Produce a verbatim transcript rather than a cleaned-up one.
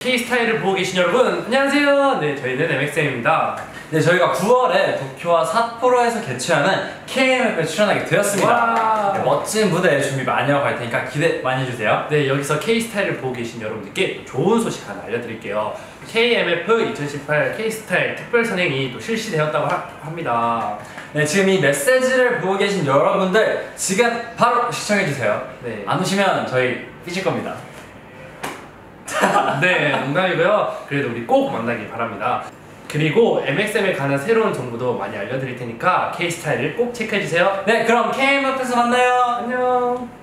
K스타일을 보고 계신 여러분 안녕하세요. 네, 저희는 엠엑스엠입니다. 네, 저희가 구월에 도쿄와 삿포로에서 개최하는 케이엠에프에 출연하게 되었습니다. 네, 멋진 무대 준비 많이 하고 갈 테니까 기대 많이 해주세요. 네, 여기서 K스타일을 보고 계신 여러분들께 좋은 소식 하나 알려드릴게요. 케이엠에프 이천십팔 K스타일 특별 선행이 또 실시되었다고 하, 합니다. 네, 지금 이 메시지를 보고 계신 여러분들 지금 바로 시청해주세요. 네. 안 오시면 저희 삐질 겁니다. 네, 농담이고요. 그래도 우리 꼭 만나길 바랍니다. 그리고 엠엑스엠에 관한 새로운 정보도 많이 알려드릴 테니까 K스타일을 꼭 체크해주세요. 네, 그럼 케이엠에프에서 만나요. 안녕.